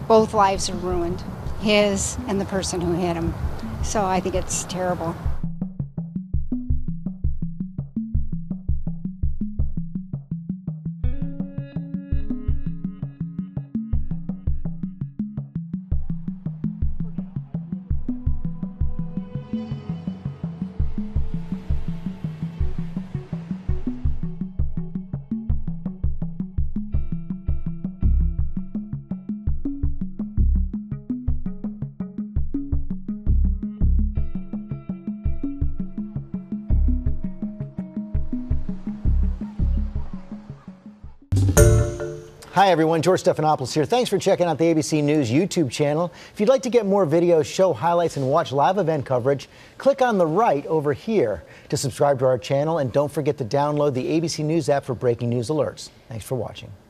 Both lives are ruined, his and the person who hit him. So I think it's terrible. Hi everyone, George Stephanopoulos here. Thanks for checking out the ABC News YouTube channel. If you'd like to get more videos, show highlights, and watch live event coverage, click on the right over here to subscribe to our channel, and don't forget to download the ABC News app for breaking news alerts. Thanks for watching.